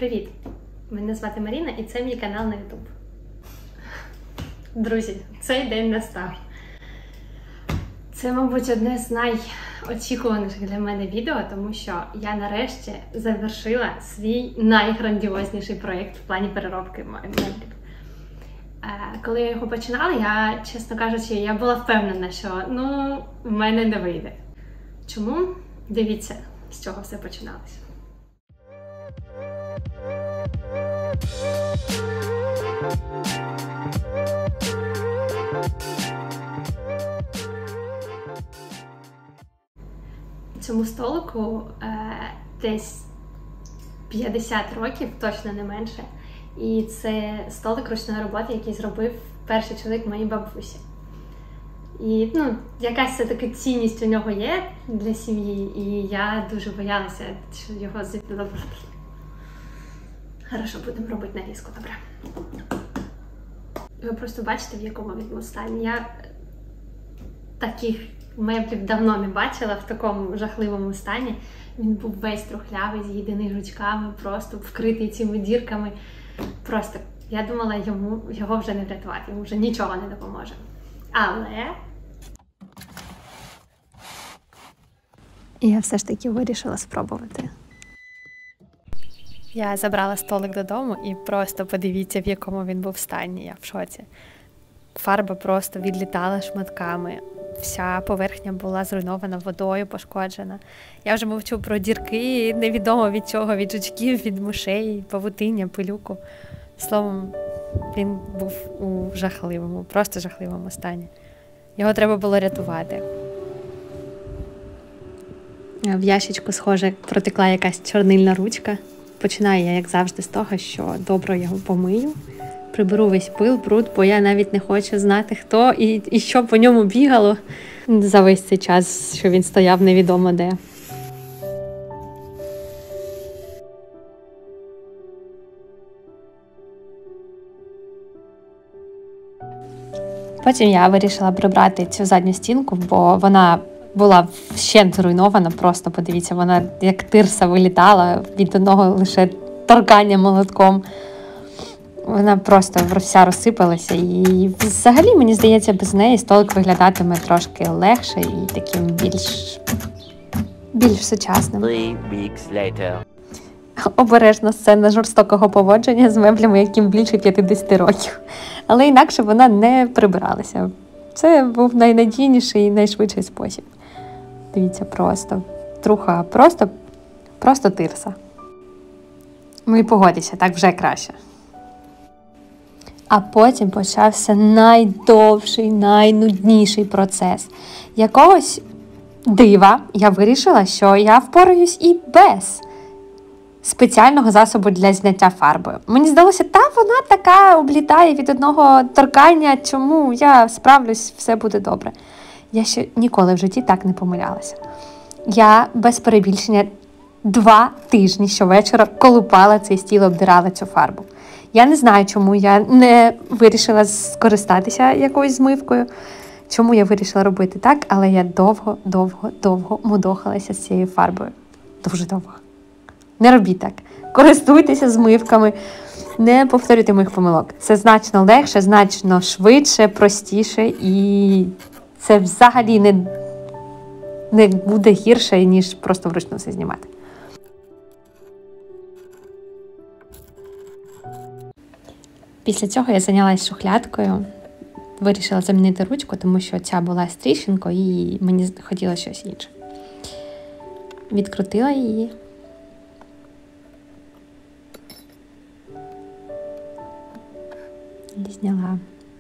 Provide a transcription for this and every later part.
Привіт! Мене звати Маріна і це мій канал на YouTube. Друзі, цей день настав. Це, мабуть, одне з найочікуваніших для мене відео, тому що я нарешті завершила свій найграндіозніший проєкт в плані переробки меблів. Коли я його починала, я, чесно кажучи, я була впевнена, що в мене не вийде. Чому? Дивіться, з чого все починалося. Цьому столику десь 50 років, точно не менше. І це столик ручної роботи, який зробив перший чоловік моєї бабусі. І якась все-таки цінність у нього є для сім'ї, і я дуже боялася, що його зіпнуло. Хорошо, будемо робити нарізку, добре. Ви просто бачите, в якому він стані. Я таких меблів давно не бачила в такому жахливому стані. Він був весь трухлявий, з'їдений жучками, просто вкритий цими дірками. Просто, я думала, його вже не врятувати, йому вже нічого не допоможе. Але я все ж таки вирішила спробувати. Я забрала столик додому і просто подивіться, в якому він був стані. Я в шоці. Фарба просто відлітала шматками. Вся поверхня була зруйнована водою, пошкоджена. Я вже мовчу про дірки, невідомо від чого, від жучків, від мишей, павутиння, пилюку. Словом, він був у жахливому, просто жахливому стані. Його треба було рятувати. В ящичку, схоже, протекла якась чорнильна ручка. Починаю я, як завжди, з того, що добре його помию. Приберу весь пил, бруд, бо я навіть не хочу знати, хто і що по ньому бігало за весь цей час, що він стояв невідомо де. Потім я вирішила прибрати цю задню стінку, бо вона була вщент зруйнована, просто подивіться, вона як тирса вилітала від одного лише торкання молотком. Вона просто вся розсипалася, і взагалі, мені здається, без неї столик виглядатиме трошки легше і таким більш сучасним. 3 weeks later. Обережна сцена жорстокого поводження з меблями, яким більше 50 років. Але інакше вона не прибиралася. Це був найнадійніший і найшвидший спосіб. Дивіться, просто труха, просто тирса. І погодьтеся, так вже краще. А потім почався найдовший, найнудніший процес. Якогось дива я вирішила, що я впораюсь і без спеціального засобу для зняття фарби. Мені здалося, вона така облітає від одного торкання, чому я справлюсь, все буде добре. Я ще ніколи в житті так не помилялася. Я без перебільшення 2 тижні щовечора колупала цей стіл, обдирала цю фарбу. Я не знаю, чому я не вирішила скористатися якоюсь змивкою, чому я вирішила робити так, але я довго мудохалася з цією фарбою. Дуже довго. Не робіть так. Користуйтеся змивками, не повторюйте моїх помилок. Це значно легше, значно швидше, простіше, і це взагалі не буде гірше, ніж просто вручну все знімати. Після цього я зайнялася шухлядкою, вирішила замінити ручку, тому що ця була з тріщинкою і мені хотілося щось інше. Відкрутила її. І зняла.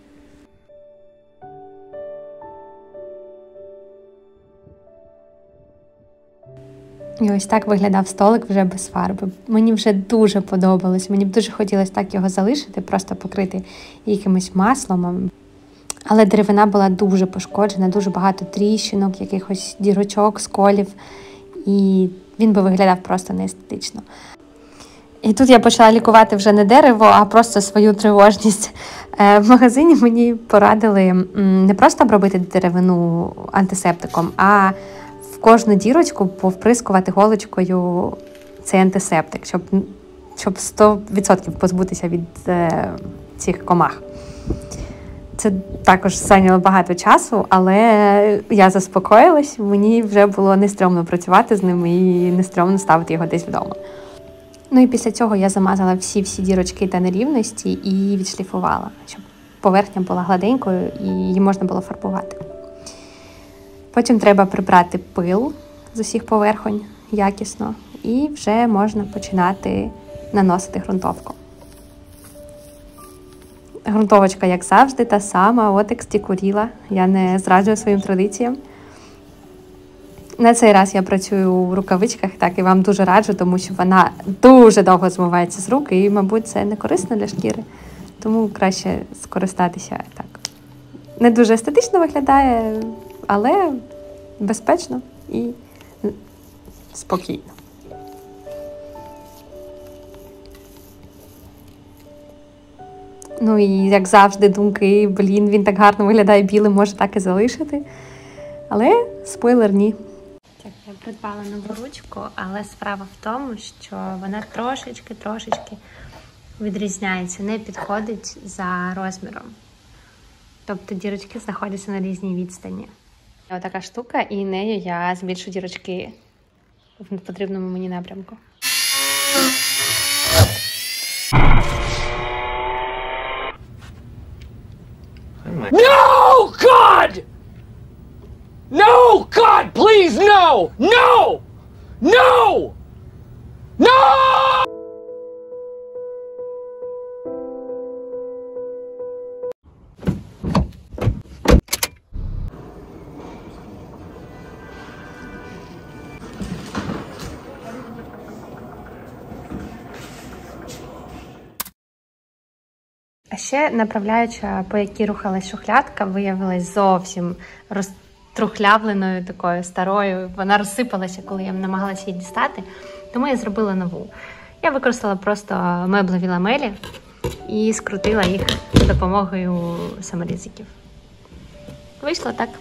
І ось так виглядав столик вже без фарби. Мені вже дуже подобалось, мені б дуже хотілося так його залишити, просто покрити якимось маслом. Але деревина була дуже пошкоджена, дуже багато тріщинок, якихось дірочок, сколів. І він би виглядав просто неестетично. І тут я почала лікувати вже не дерево, а просто свою тривожність. В магазині мені порадили не просто обробити деревину антисептиком, а в кожну дірочку повприскувати голочкою цей антисептик, щоб щоб 100% позбутися від цих комах. Це також зайняло багато часу, але я заспокоїлась, мені вже було не стрьомно працювати з ним і не стрьомно ставити його десь вдома. Ну і після цього я замазала всі дірочки та нерівності і відшліфувала, щоб поверхня була гладенькою і її можна було фарбувати. Потім треба прибрати пил з усіх поверхонь якісно і вже можна починати наносити ґрунтовку. Ґрунтовочка, як завжди, та сама, Otex Tecurila. Я не зраджую своїм традиціям. На цей раз я працюю у рукавичках, так, і вам дуже раджу, тому що вона дуже довго змивається з рук, і, мабуть, це не корисно для шкіри, тому краще скористатися так. Не дуже естетично виглядає, але безпечно і спокійно. Ну і, як завжди, думки, він так гарно виглядає білим, може так і залишити. Але спойлер – ні. Так, я придбала нову ручку, але справа в тому, що вона трошечки відрізняється, не підходить за розміром. Тобто дірочки знаходяться на різній відстані. Ось така штука, і нею я збільшу дірочки в потрібному мені напрямку. No, God! No, God, please, no! No! No! No! А ще направляюча, по якій рухалась шухлядка, виявилась зовсім розтрухлявленою, такою старою. Вона розсипалася, коли я намагалася її дістати, тому я зробила нову. Я використала просто меблеві ламелі і скрутила їх за допомогою саморізиків. Вийшло так.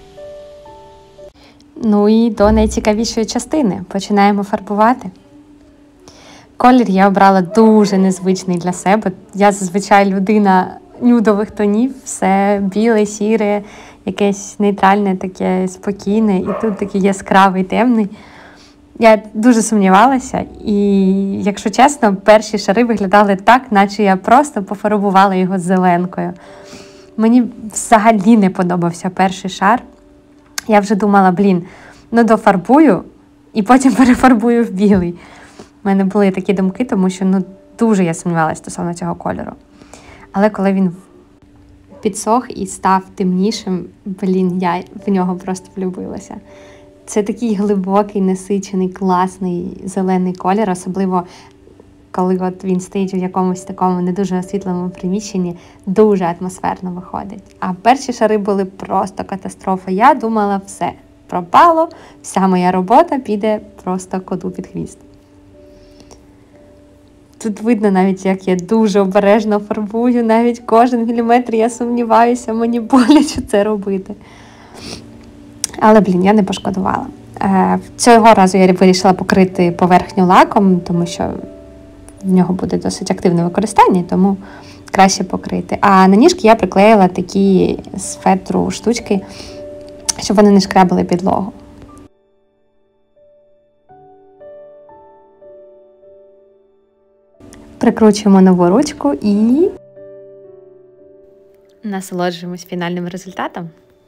Ну і до найцікавішої частини. Починаємо фарбувати. Колір я обрала дуже незвичний для себе. Я зазвичай людина нюдових тонів, все біле, сіре, якесь нейтральне, таке спокійне, і тут такий яскравий, темний. Я дуже сумнівалася, і, якщо чесно, перші шари виглядали так, наче я просто пофарбувала його зеленкою. Мені взагалі не подобався перший шар. Я вже думала, дофарбую і потім перефарбую в білий. У мене були такі думки, тому що дуже я сумнівалася стосовно цього кольору. Але коли він підсох і став темнішим, я в нього просто влюбилася. Це такий глибокий, насичений, класний зелений колір, особливо коли він стоїть у якомусь такому не дуже освітленому приміщенні, дуже атмосферно виходить. А перші шари були просто катастрофа. Я думала, все, пропало, вся моя робота піде просто коту під хвіст. Тут видно навіть, як я дуже обережно фарбую, навіть кожен міліметр я сумніваюся, мені боляче це робити. Але, я не пошкодувала. Цього разу я вирішила покрити поверхню лаком, тому що в нього буде досить активне використання, тому краще покрити. А на ніжки я приклеїла такі з фетру штучки, щоб вони не шкрябали підлогу. Прикручуємо нову ручку і насолоджуємось фінальним результатом.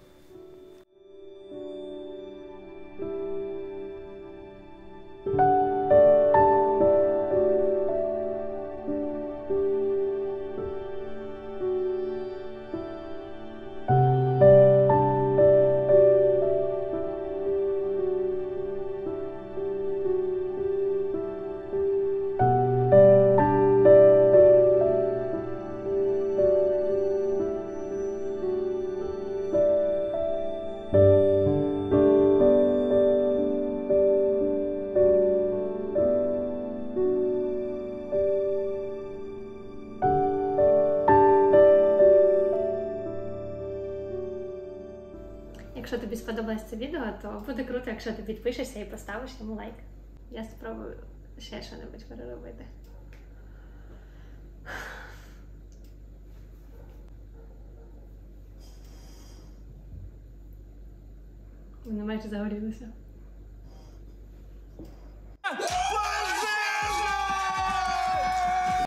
Якщо тобі сподобалось це відео, то буде круто, якщо ти підпишешся і поставиш йому лайк. Я спробую ще щось переробити. Вони майже загорілися.